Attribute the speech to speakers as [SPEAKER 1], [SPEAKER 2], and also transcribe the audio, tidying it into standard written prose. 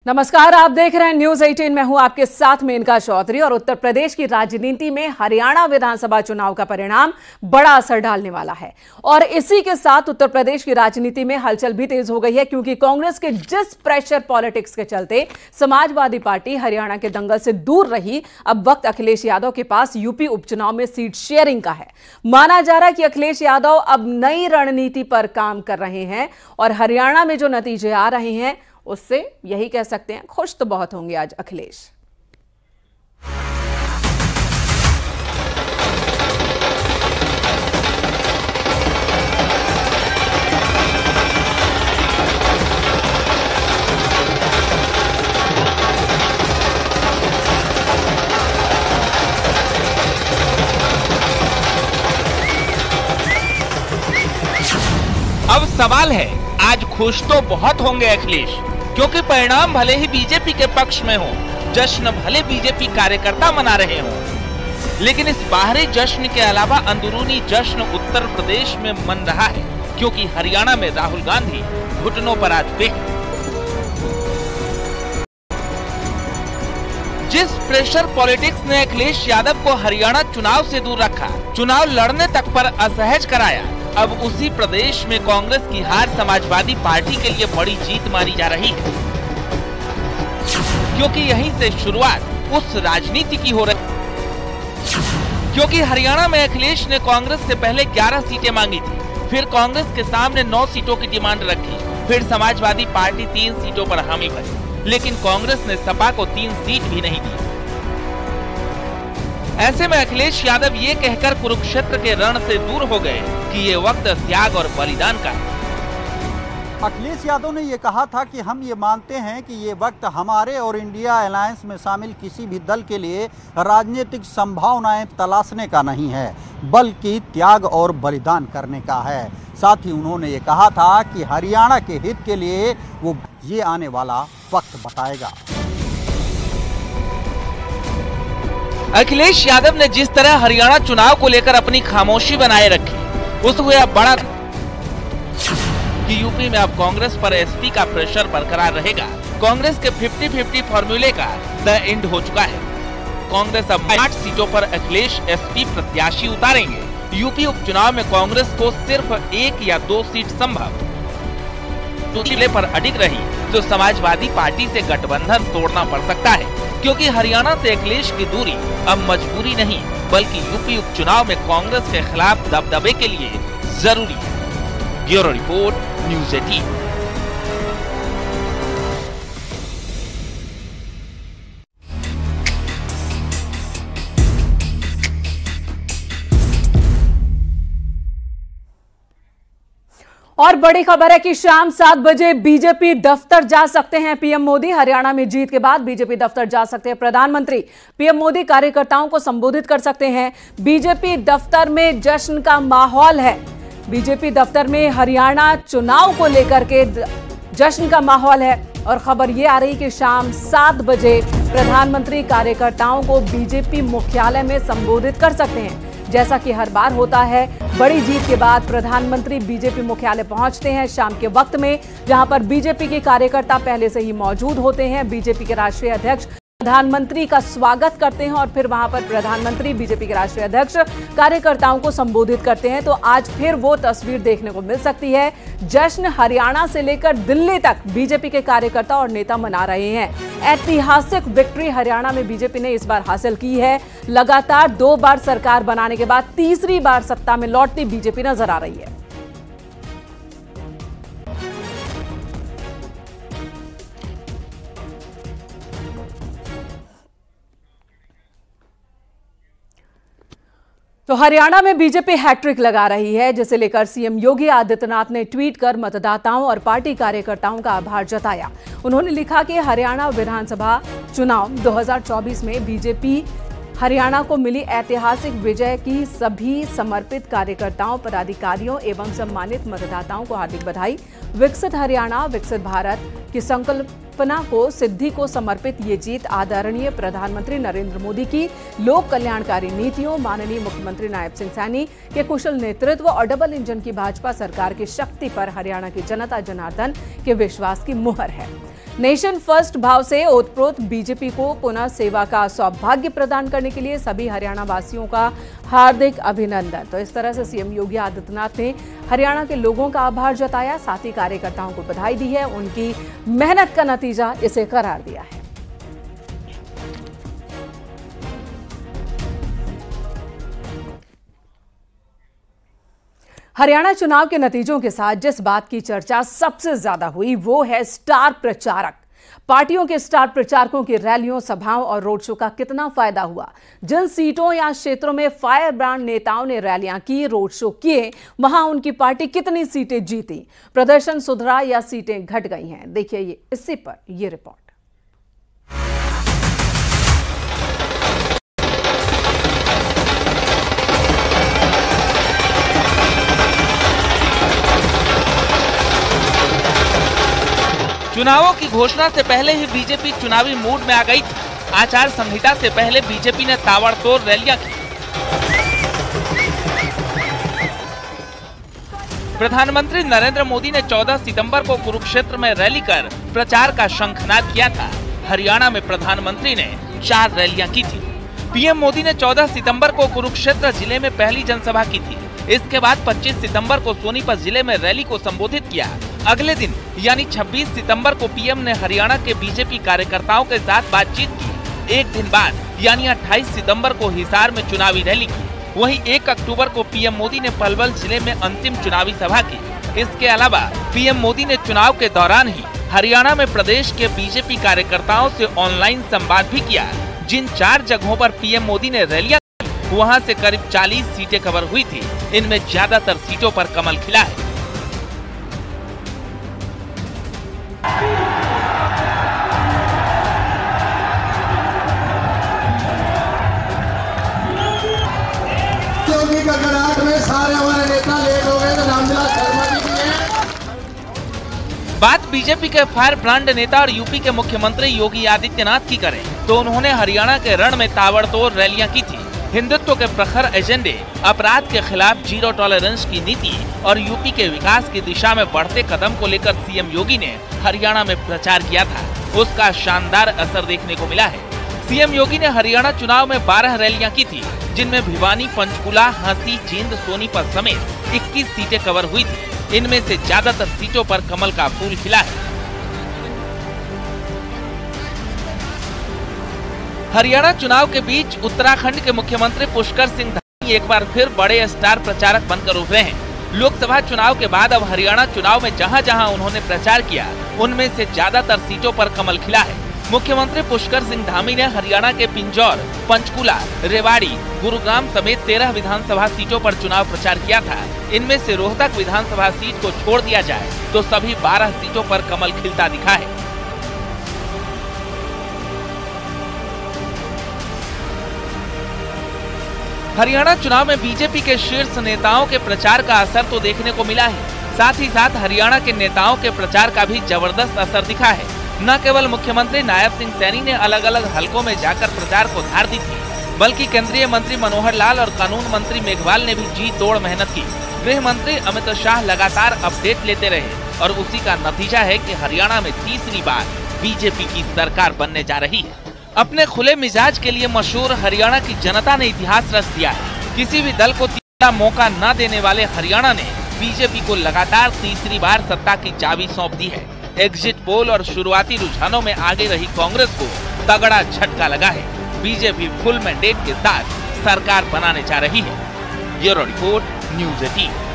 [SPEAKER 1] नमस्कार, आप देख रहे हैं न्यूज 18। मैं हूं आपके साथ मेनका चौधरी। और उत्तर प्रदेश की राजनीति में हरियाणा विधानसभा चुनाव का परिणाम बड़ा असर डालने वाला है और इसी के साथ उत्तर प्रदेश की राजनीति में हलचल भी तेज हो गई है, क्योंकि कांग्रेस के जिस प्रेशर पॉलिटिक्स के चलते समाजवादी पार्टी हरियाणा के दंगल से दूर रही, अब वक्त अखिलेश यादव के पास यूपी उपचुनाव में सीट शेयरिंग का है। माना जा रहा है कि अखिलेश यादव अब नई रणनीति पर काम कर रहे हैं और हरियाणा में जो नतीजे आ रहे हैं उससे यही कह सकते हैं खुश तो बहुत होंगे आज अखिलेश।
[SPEAKER 2] अब सवाल है, आज खुश तो बहुत होंगे अखिलेश, क्योंकि परिणाम भले ही बीजेपी के पक्ष में हो, जश्न भले बीजेपी कार्यकर्ता मना रहे हों, लेकिन इस बाहरी जश्न के अलावा अंदरूनी जश्न उत्तर प्रदेश में मन रहा है, क्योंकि हरियाणा में राहुल गांधी घुटनों पर आज बेहद। जिस प्रेशर पॉलिटिक्स ने अखिलेश यादव को हरियाणा चुनाव से दूर रखा, चुनाव लड़ने तक पर असहज कराया, अब उसी प्रदेश में कांग्रेस की हार समाजवादी पार्टी के लिए बड़ी जीत मानी जा रही है, क्योंकि यहीं से शुरुआत उस राजनीति की हो रही है। क्योंकि हरियाणा में अखिलेश ने कांग्रेस से पहले 11 सीटें मांगी थी, फिर कांग्रेस के सामने 9 सीटों की डिमांड रखी, फिर समाजवादी पार्टी 3 सीटों पर हामी भरी, लेकिन कांग्रेस ने सपा को 3 सीट भी नहीं दी। ऐसे में अखिलेश यादव ये कहकर कुरुक्षेत्र के रण से दूर हो गए कि ये वक्त त्याग और बलिदान का है।
[SPEAKER 3] अखिलेश यादव ने ये कहा था कि हम ये मानते हैं कि ये वक्त हमारे और इंडिया अलायंस में शामिल किसी भी दल के लिए राजनीतिक संभावनाएं तलाशने का नहीं है, बल्कि त्याग और बलिदान करने का है। साथ ही उन्होंने ये कहा था कि हरियाणा के हित के लिए वो ये आने वाला वक्त बताएगा।
[SPEAKER 2] अखिलेश यादव ने जिस तरह हरियाणा चुनाव को लेकर अपनी खामोशी बनाए रखी, उसको अब बड़ा कि यूपी में अब कांग्रेस पर एसपी का प्रेशर बरकरार रहेगा। कांग्रेस के 50-50 फॉर्मूले का द एंड हो चुका है। कांग्रेस अब 8 सीटों पर अखिलेश एसपी प्रत्याशी उतारेंगे। यूपी उपचुनाव में कांग्रेस को सिर्फ 1 या 2 सीट संभव दूसरे पर अडिग रही तो समाजवादी पार्टी से गठबंधन तोड़ना पड़ सकता है, क्योंकि हरियाणा से अखिलेश की दूरी अब मजबूरी नहीं, बल्कि यूपी उपचुनाव में कांग्रेस के खिलाफ दबदबे के लिए जरूरी है। Bureau report, news 18।
[SPEAKER 1] और बड़ी खबर है कि शाम 7 बजे बीजेपी दफ्तर जा सकते हैं पीएम मोदी। हरियाणा में जीत के बाद बीजेपी दफ्तर जा सकते हैं प्रधानमंत्री। पीएम मोदी कार्यकर्ताओं को संबोधित कर सकते हैं। बीजेपी दफ्तर में जश्न का माहौल है। बीजेपी दफ्तर में हरियाणा चुनाव को लेकर के जश्न का माहौल है और खबर यह आ रही कि शाम 7 बजे प्रधानमंत्री कार्यकर्ताओं को बीजेपी मुख्यालय में संबोधित कर सकते हैं। जैसा कि हर बार होता है, बड़ी जीत के बाद प्रधानमंत्री बीजेपी मुख्यालय पहुंचते हैं शाम के वक्त में, जहां पर बीजेपी के कार्यकर्ता पहले से ही मौजूद होते हैं। बीजेपी के राष्ट्रीय अध्यक्ष प्रधानमंत्री का स्वागत करते हैं और फिर वहां पर प्रधानमंत्री बीजेपी के राष्ट्रीय अध्यक्ष कार्यकर्ताओं को संबोधित करते हैं। तो आज फिर वो तस्वीर देखने को मिल सकती है। जश्न हरियाणा से लेकर दिल्ली तक बीजेपी के कार्यकर्ता और नेता मना रहे हैं। ऐतिहासिक विक्ट्री हरियाणा में बीजेपी ने इस बार हासिल की है। लगातार 2 बार सरकार बनाने के बाद तीसरी बार सत्ता में लौटती बीजेपी नजर आ रही है। तो हरियाणा में बीजेपी हैट्रिक लगा रही है, जिसे लेकर सीएम योगी आदित्यनाथ ने ट्वीट कर मतदाताओं और पार्टी कार्यकर्ताओं का आभार जताया। उन्होंने लिखा कि हरियाणा विधानसभा चुनाव 2024 में बीजेपी हरियाणा को मिली ऐतिहासिक विजय की सभी समर्पित कार्यकर्ताओं, पदाधिकारियों एवं सम्मानित मतदाताओं को हार्दिक बधाई। विकसित हरियाणा, विकसित भारत की संकल्पना को सिद्धि को समर्पित ये जीत आदरणीय प्रधानमंत्री नरेंद्र मोदी की लोक कल्याणकारी नीतियों, माननीय मुख्यमंत्री नायब सिंह सैनी के कुशल नेतृत्व और डबल इंजन की भाजपा सरकार की शक्ति पर हरियाणा की जनता जनार्दन के विश्वास की मुहर है। नेशन फर्स्ट भाव से ओतप्रोत बीजेपी को पुनः सेवा का सौभाग्य प्रदान करने के लिए सभी हरियाणा वासियों का हार्दिक अभिनंदन। तो इस तरह से सीएम योगी आदित्यनाथ ने हरियाणा के लोगों का आभार जताया, साथ ही कार्यकर्ताओं को बधाई दी है। उनकी मेहनत का नतीजा इसे करार दिया है। हरियाणा चुनाव के नतीजों के साथ जिस बात की चर्चा सबसे ज्यादा हुई वो है स्टार प्रचारक। पार्टियों के स्टार प्रचारकों की रैलियों, सभाओं और रोड शो का कितना फायदा हुआ। जिन सीटों या क्षेत्रों में फायर ब्रांड नेताओं ने रैलियां की, रोड शो किए, वहां उनकी पार्टी कितनी सीटें जीती, प्रदर्शन सुधरा या सीटें घट गई हैं, देखिए इसी पर यह रिपोर्ट।
[SPEAKER 2] चुनावों की घोषणा से पहले ही बीजेपी चुनावी मूड में आ गई थी। आचार संहिता से पहले बीजेपी ने ताबड़तोड़ रैलियां की। प्रधानमंत्री नरेंद्र मोदी ने 14 सितंबर को कुरुक्षेत्र में रैली कर प्रचार का शंखनाद किया था। हरियाणा में प्रधानमंत्री ने 4 रैलियां की थी। पीएम मोदी ने 14 सितंबर को कुरुक्षेत्र जिले में पहली जनसभा की थी। इसके बाद 25 सितंबर को सोनीपत जिले में रैली को संबोधित किया। अगले दिन यानी 26 सितंबर को पीएम ने हरियाणा के बीजेपी कार्यकर्ताओं के साथ बातचीत की। एक दिन बाद यानी 28 सितंबर को हिसार में चुनावी रैली की। वहीं 1 अक्टूबर को पीएम मोदी ने पलवल जिले में अंतिम चुनावी सभा की। इसके अलावा पीएम मोदी ने चुनाव के दौरान ही हरियाणा में प्रदेश के बीजेपी कार्यकर्ताओं से ऑनलाइन संवाद भी किया। जिन 4 जगहों पर पीएम मोदी ने रैलियां की, वहां से करीब 40 सीटें कवर हुई थी। इनमें ज्यादातर सीटों पर कमल खिला है।
[SPEAKER 4] ककड़ाहट में सारे हमारे नेता लेट हो गए तो रामविलास शर्मा जी भी हैं।
[SPEAKER 2] बात बीजेपी के फायर ब्रांड नेता और यूपी के मुख्यमंत्री योगी आदित्यनाथ की करें तो उन्होंने हरियाणा के रण में ताबड़तोड़ रैलियां की थी। हिंदुत्व के प्रखर एजेंडे, अपराध के खिलाफ जीरो टॉलरेंस की नीति और यूपी के विकास की दिशा में बढ़ते कदम को लेकर सीएम योगी ने हरियाणा में प्रचार किया था। उसका शानदार असर देखने को मिला है। सीएम योगी ने हरियाणा चुनाव में 12 रैलियां की थी, जिनमें भिवानी, पंचकुला, हांसी, जींद, सोनीपत समेत 21 सीटें कवर हुई थी। इनमें से ज्यादातर सीटों पर कमल का फूल खिला है। हरियाणा चुनाव के बीच उत्तराखंड के मुख्यमंत्री पुष्कर सिंह धामी एक बार फिर बड़े स्टार प्रचारक बनकर उभरे हैं। लोकसभा चुनाव के बाद अब हरियाणा चुनाव में जहां-जहां उन्होंने प्रचार किया, उनमें से ज्यादातर सीटों पर कमल खिला है। मुख्यमंत्री पुष्कर सिंह धामी ने हरियाणा के पिंजौर, पंचकुला, रेवाड़ी, गुरुग्राम समेत 13 विधानसभा सीटों पर चुनाव प्रचार किया था। इनमें से रोहतक विधानसभा सीट को छोड़ दिया जाए तो सभी 12 सीटों पर कमल खिलता दिखा है। हरियाणा चुनाव में बीजेपी के शीर्ष नेताओं के प्रचार का असर तो देखने को मिला है, साथ ही साथ हरियाणा के नेताओं के प्रचार का भी जबरदस्त असर दिखा है। न केवल मुख्यमंत्री नायब सिंह सैनी ने अलग अलग हलकों में जाकर प्रचार को धार दी थी, बल्कि केंद्रीय मंत्री मनोहर लाल और कानून मंत्री मेघवाल ने भी जी तोड़ मेहनत की। गृह मंत्री अमित शाह लगातार अपडेट लेते रहे और उसी का नतीजा है कि हरियाणा में तीसरी बार बीजेपी की सरकार बनने जा रही है। अपने खुले मिजाज के लिए मशहूर हरियाणा की जनता ने इतिहास रच दिया है। किसी भी दल को तीसरा मौका न देने वाले हरियाणा ने बीजेपी को लगातार तीसरी बार सत्ता की चाबी सौंप दी है। एग्जिट पोल और शुरुआती रुझानों में आगे रही कांग्रेस को तगड़ा झटका लगा है। बीजेपी फुल मैंडेट के साथ सरकार बनाने जा रही है। Bureau report, news 18।